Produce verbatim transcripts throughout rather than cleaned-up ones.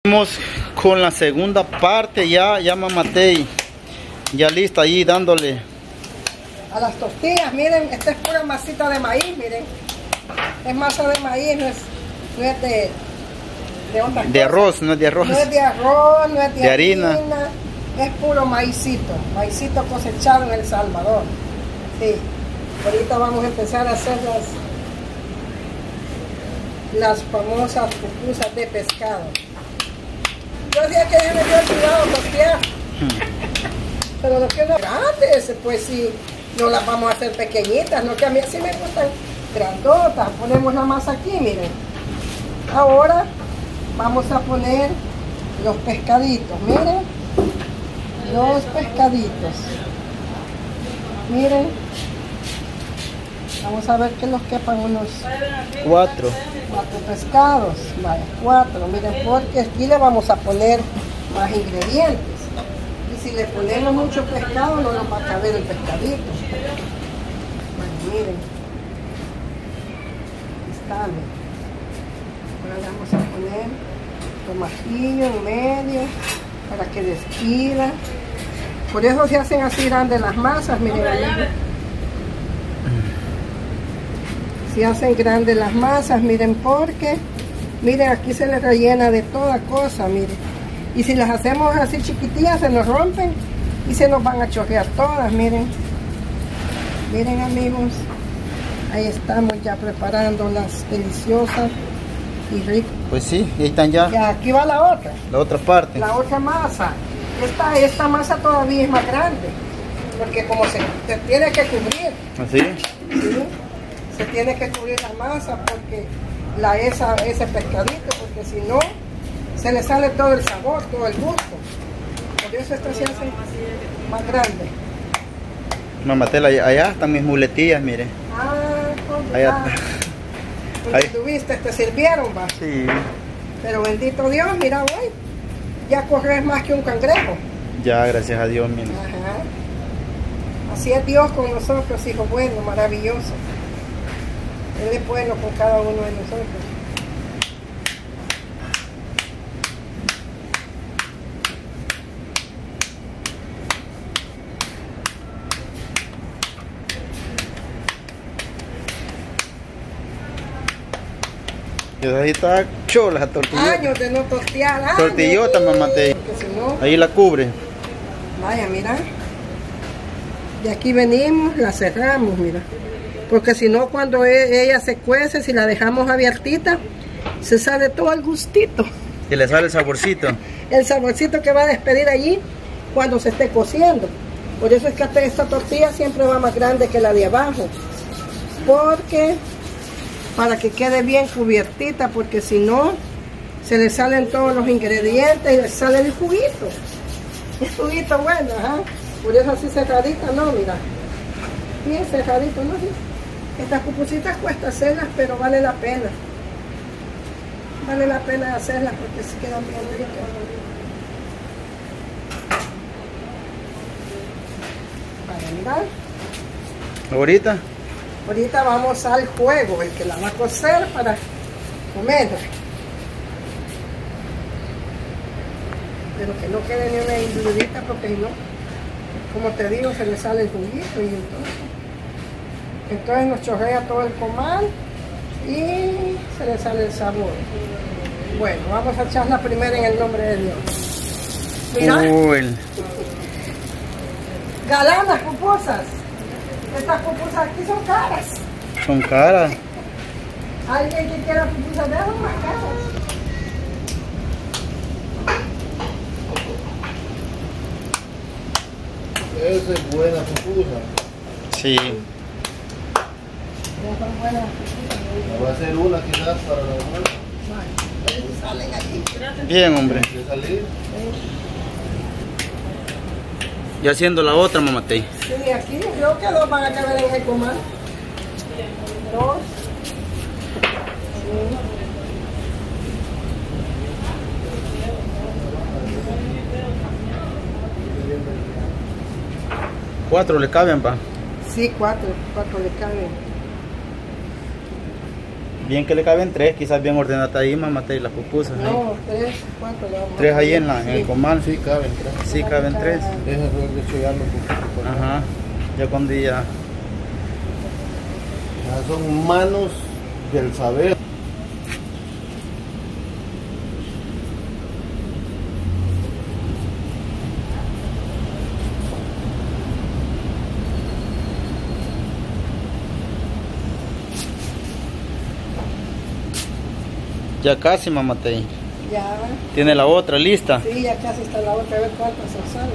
Vamos con la segunda parte, ya, ya Mamatei, ya lista ahí dándole a las tortillas. Miren, esta es pura masita de maíz, miren, es masa de maíz, no es, no es de, de otras de cosas. arroz, no es de arroz, no es de arroz, no es de, de harina, harina, es puro maicito, maicito cosechado en El Salvador. Sí, ahorita vamos a empezar a hacer las las famosas pupusas de pescado. Yo decía que yo me había olvidado tortear, pero lo que no grandes, pues sí, no las vamos a hacer pequeñitas, no, que a mí así me gustan grandotas. Ponemos la masa aquí, miren. Ahora vamos a poner los pescaditos, miren, los pescaditos, miren, vamos a ver que nos quepan unos cuatro, cuatro pescados, vale, cuatro, miren, porque aquí le vamos a poner más ingredientes, y si le ponemos mucho pescado no nos va a caber el pescadito. Bueno, miren, aquí está, miren. Ahora le vamos a poner tomatillo en medio para que despida. Por eso se hacen así grandes las masas, miren, amigos. Se hacen grandes las masas, miren, porque miren, aquí se les rellena de toda cosa, miren. Y si las hacemos así chiquitillas se nos rompen y se nos van a chorrear todas, miren. Miren, amigos, ahí estamos ya preparando las deliciosas y ricas. Pues sí, ahí están ya. Y aquí va la otra. La otra parte. La otra masa. Esta, esta masa todavía es más grande, porque como se, se tiene que cubrir. ¿Así? ¿Sí? Se tiene que cubrir la masa porque la esa, ese pescadito, porque si no se le sale todo el sabor, todo el gusto. Por eso esta se hace más grande. Mamatela, allá están mis muletillas, mire. Ah, pues, Allá. ah. Pues tuviste, te sirvieron, va. Sí. Pero bendito Dios, mira hoy, ya corres más que un cangrejo. Ya, gracias a Dios, mire. Ajá. Así es Dios con nosotros, hijo bueno, maravilloso. Él es bueno con cada uno de nosotros. Y ahí está chola la tortillota. Años de no tortear. Años. Tortillota, Mamatei. Porque si no, ahí la cubre. vaya, mira. De aquí venimos, la cerramos, mira. Porque si no, cuando e ella se cuece, si la dejamos abiertita, se sale todo el gustito. Y le sale el saborcito. El saborcito que va a despedir allí cuando se esté cociendo. Por eso es que hasta esta tortilla siempre va más grande que la de abajo. Porque, para que quede bien cubiertita, porque si no, se le salen todos los ingredientes y le sale el juguito. El juguito bueno, ajá. Por eso así cerradita, no, mira. Bien cerradito, ¿no? Estas pupusitas cuesta hacerlas, pero vale la pena. Vale la pena hacerlas porque se quedan bien ricas. Para mirar. ¿Ahorita? Ahorita vamos al juego, el que la va a cocer para comer. Pero que no quede ni una indudita porque si no, como te digo, se le sale el juguito y entonces, entonces nos chorrea todo el comal y se le sale el sabor. Bueno, vamos a echarla primero en el nombre de Dios. Mira, Uy. galanas pupusas. Estas pupusas aquí son caras. Son caras. Alguien que quiera pupusas de esas son más caras. Esa es buena pupusa. Sí. Va a ser una quizás para la muerte. Bien, hombre. ¿De salir? Y haciendo la otra, Mamatei. Sí, aquí creo que dos van a caber en el comal. Dos. Sí. Cuatro le caben, pa. Sí, cuatro, cuatro le caben. Bien que le caben tres, quizás bien ordenada ahí, mamá, te las pupusas. No, ahí. tres, cuatro. Le vamos Tres a ahí poner. en, la, Sí. en el comal. Sí, caben tres. Sí, caben tres. Deja de chollarlo un poquito. por ahí. Ajá. Ya cuando ya. Ya son manos del saber. Ya casi, mamá, te. Ya, Tiene la otra lista. sí, ya casi está la otra. A ver cuántas se salen.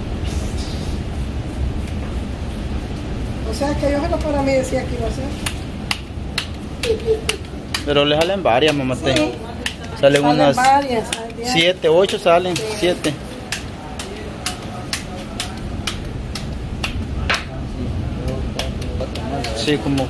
O sea que yo solo para mí decía que iba a ser. Pero le salen varias, mamá, te. Sí. Salen Salen unas varias. ¿sabes? siete, ocho salen, Sí. siete. Sí, como.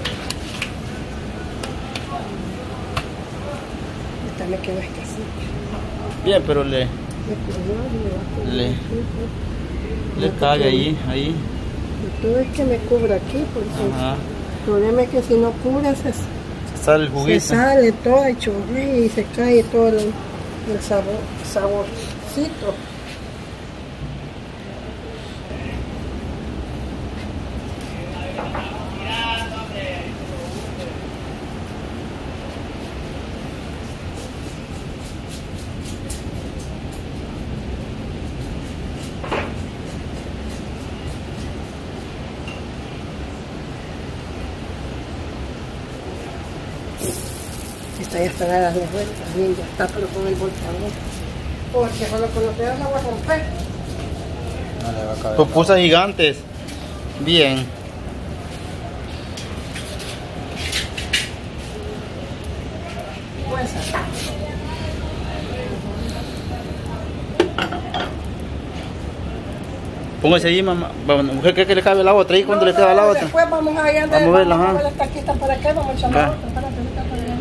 Esta me quedó escasita. Bien, pero le, Me quedó, me va a le, quedar. le cabe ahí, ahí. Y todo es que me cubra aquí, porque Ajá. el problema es que si no cubre se, Sale el se juguito. sale todo el chorrillo y se cae todo el, el sabor, saborcito. Esta ya está dada de vuelta, bien, ya está, pero con el volcador. Porque con lo que lo tenga la voy a romper. No le va a caber. Pupusas gigantes. Bien. Pues, Póngase ahí, mamá. Bueno, ¿usted cree que le cabe la otra ahí cuando no, le queda no, la otra? Después vamos a ir a Vamos a verla, vamos a ajá. ver las taquitas para acá, vamos a echar Ah. la otra. Espérate, ahorita para allá.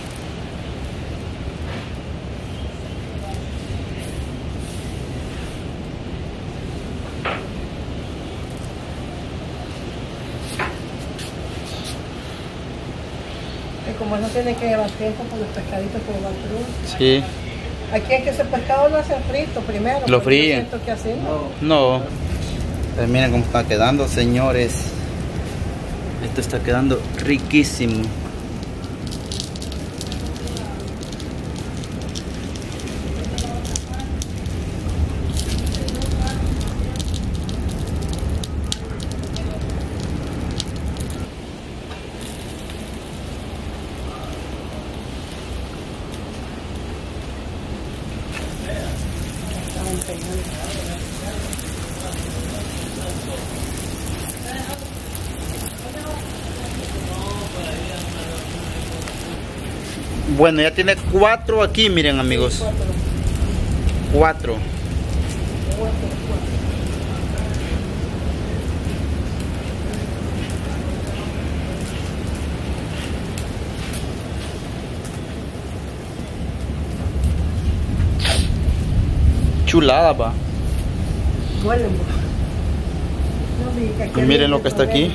Y como no tiene que llevar tiempo con los pescaditos que van crudos. Sí. Aquí es que ese pescado lo hacen frito primero. Lo porque fríen. yo siento que así no. No. Pero miren cómo está quedando, señores. Esto está quedando riquísimo. Estaban pegando. Bueno, ya tiene cuatro aquí, miren, amigos. Cuatro. Chulada, pa. Huelen, bo. No, vi que aquí Y miren hay lo que está aquí.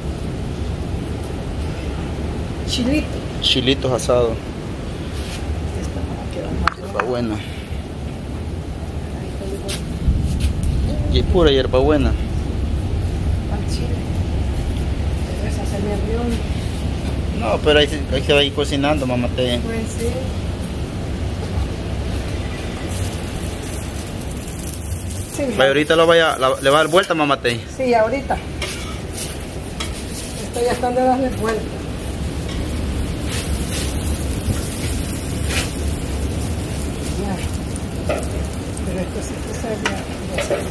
Chilito. Chilitos asados. Esta para que va más Hierba buena. Y pura hierba buena. al chile. Esa se me abrió. No, pero ahí, se- ahí se va a ir cocinando, mamá. Te... Pues sí. Sí, Vaya, ahorita lo vaya, la- le va a dar vuelta, mamá. Te... sí, ahorita. Estoy ya están de darle vuelta. Ya. Pero esto sí que se ya, ya se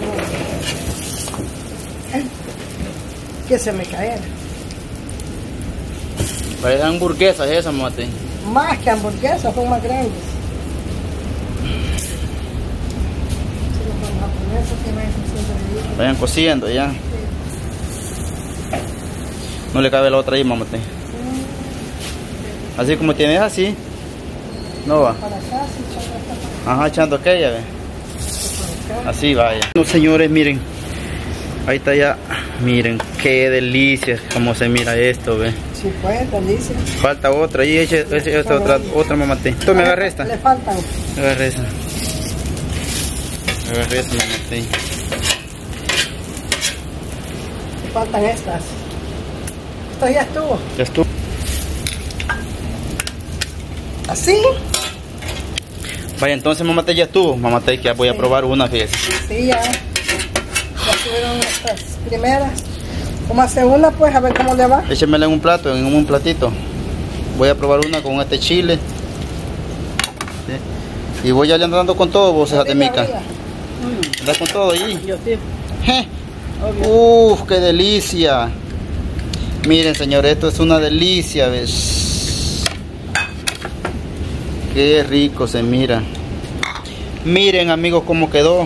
acabó. Que se me caera. Parecen hamburguesas esas, mamá. Te... Más que hamburguesas, son más grandes. Se los vamos a poner porque vayan haciendo ahí. Vayan cociendo ya. No le cabe la otra ahí, mamá. Te... Así como tienes así. No va. Para acá, sí, echando esta para Ajá, echando aquella, ve. acá. Así vaya. No, señores, miren. Ahí está ya. Miren, qué delicia como se mira esto, ve. Sí, pues, delicia. Falta otra, y eche, eche esta otra, otra mamate. Tú me agarré esta. Le faltan. Me agarré esa. Me agarré esa mamate. Le faltan estas. Esto ya estuvo. Ya estuvo. ¿Así? Vaya, entonces mamate ya estuvo. Mamate, que ya voy a probar una, fíjese. Sí, ya. Ya estuvieron estas primeras. Como hace una, pues, a ver cómo le va. Échemela en un plato, en un platito. Voy a probar una con este chile. ¿Sí? Y voy ya le andando con todo, vos, esa de mica. ¿Andas con todo ahí? Yo sí. Uff, qué delicia. Miren, señores, esto es una delicia, ¿ves? Qué rico se mira. Miren, amigos, cómo quedó.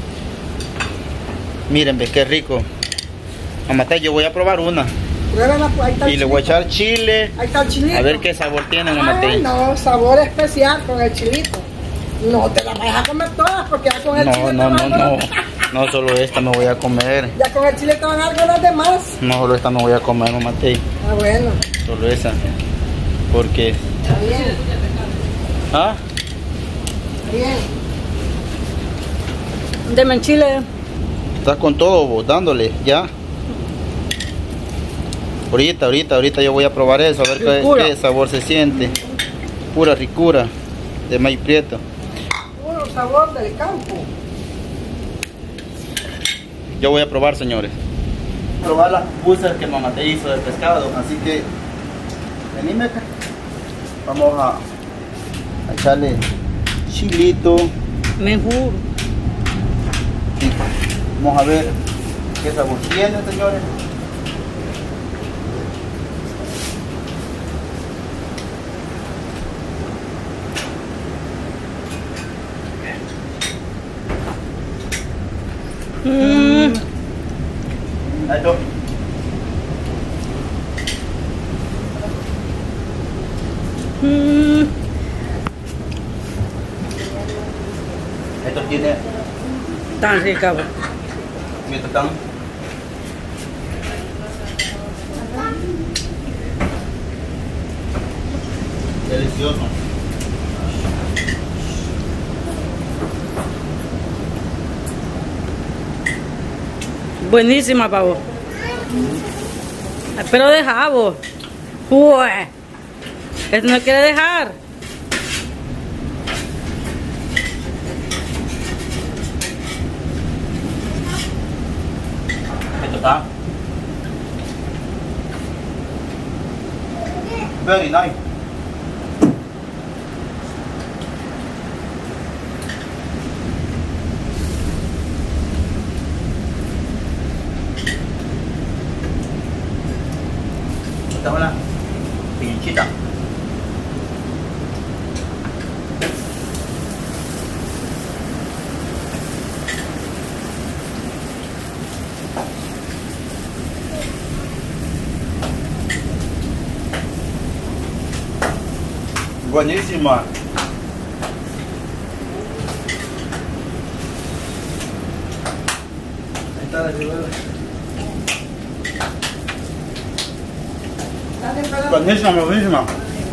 Miren, ves, qué rico. Mamate, yo voy a probar una. Pruébala, pues, ahí está el Y le voy a chilito. echar chile. Ahí está el chilito. A ver qué sabor tiene, Ay, mamate. no, sabor especial con el chilito. No te la vas a comer todas porque ya con el No, chile no, te no, van a- no. No solo esta me voy a comer. Ya con el chile te van a dar las demás. No solo esta me voy a comer, mamate. Ah, bueno. Solo esa. Porque. Está bien. ¿Ah? Está bien. Deme el chile. Estás con todo vos, dándole, ya. Ahorita, ahorita, ahorita yo voy a probar eso, a ver qué, Ricura. qué sabor se siente. Pura ricura de maíz prieto. Puro sabor del campo. Yo voy a probar, señores. Probar las pupusas que mamá te hizo de pescado, así que venime acá. Vamos a, a echarle chilito. Mejor. Y vamos a ver qué sabor tiene, señores. Mm. Ahí está. Mm. Esto tiene. Tan rica. Esto está. Delicioso. Buenísima, pavo. Pero deja, vos. Ué. Esto no quiere dejar. Esto está. Very nice. Esta es una pinchita. Buenísima. Ahí está la ribera. Buenísima, buenísima.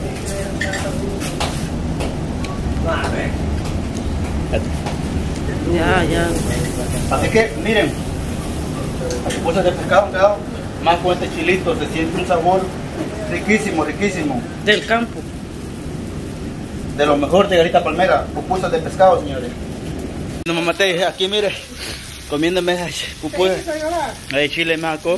Ya, ya. Así que miren, las pupusas de pescado han quedado más con este chilito, se siente un sabor riquísimo, riquísimo. Del campo. De lo mejor de Garita Palmera, pupusas de pescado, señores. No me maté, aquí mire, comiéndome pupusas de chile maco.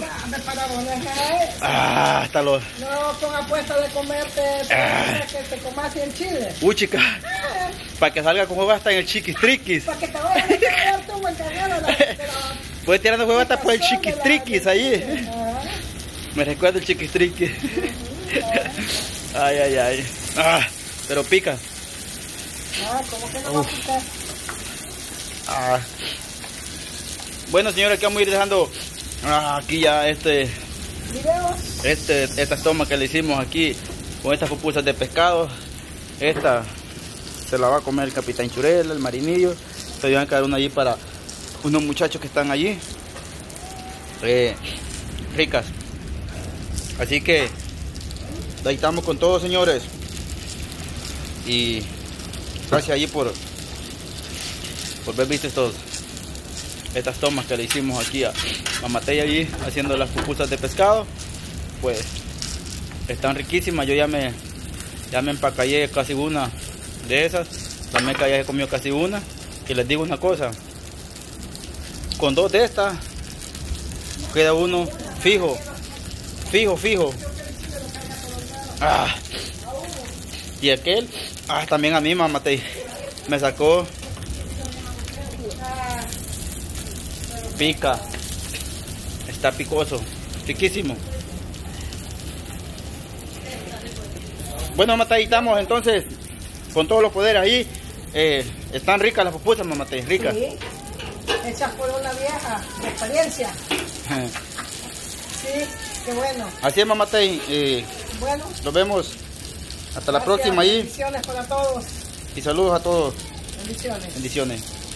Ah, hasta los. No con apuesta de comerte Ah. que te comas en Chile. Uy, chica, para que salga con juego hasta en el chiquistriquis. Para que te vayas a quedar tú encargado de la... de la- Puede tirando juego hasta por el chiquistriquis ahí. Ah, Me recuerda el chiquistriquis. Ay, ay, ay. Ah, pero pica. ah, ¿cómo que no va a picar? Ah. Bueno, señores, aquí vamos a ir dejando ah, aquí ya este, Videos. este, estas tomas que le hicimos aquí con estas pupusas de pescado. Esta se la va a comer el capitán Churela, el marinillo. Se van a quedar una allí para unos muchachos que están allí. Eh, ricas. Así que Ahí estamos con todos, señores. Y gracias allí por, por ver, viste, estos, estas tomas que le hicimos aquí a Mamatey allí haciendo las pupusas de pescado. Pues están riquísimas. Yo ya me, ya me empacallé casi una de esas. También que ya he comido casi una. Y les digo una cosa. Con dos de estas queda uno fijo. Fijo, fijo. Ah. Y aquel, ah, también a mí, Mamatey, me sacó. Pica. Está picoso. Riquísimo. Bueno, Mamatey, estamos entonces con todos los poderes ahí. Eh, están ricas las pupusas, Mamatey, ricas. Sí, hechas por una vieja de experiencia. Sí, qué bueno. Así es, Mamatey. Eh, bueno, nos vemos hasta la gracias, próxima ahí. Bendiciones para todos. Y saludos a todos. Bendiciones. Bendiciones.